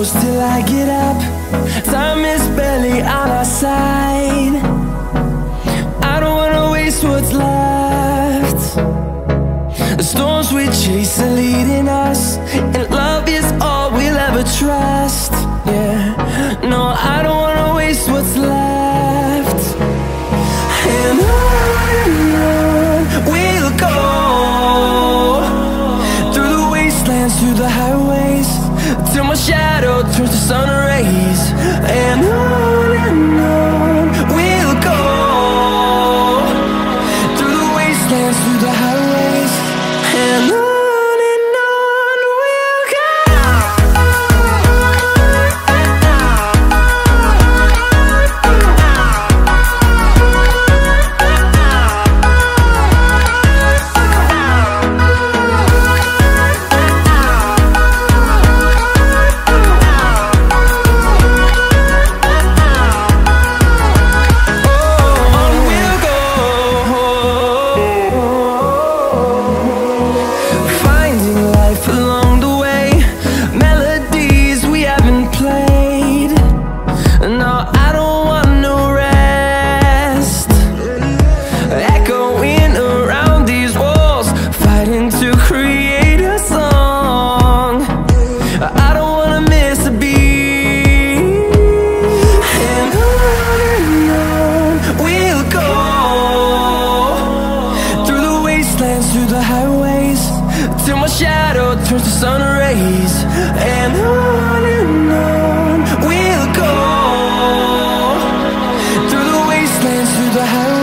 close till I get up. Time is barely on our side. I don't wanna waste what's left. The storms we chase are leading us, and love is all we'll ever trust. Yeah, no, I don't wanna waste what's left. And on we'll go, through the wastelands, through the highways, till my shadow turns to sun rays. And on we'll go, through the wastelands, through the highways, and on we'll go. Through the highways, till my shadow turns to sun rays. And on we'll go, through the wastelands, through the highways.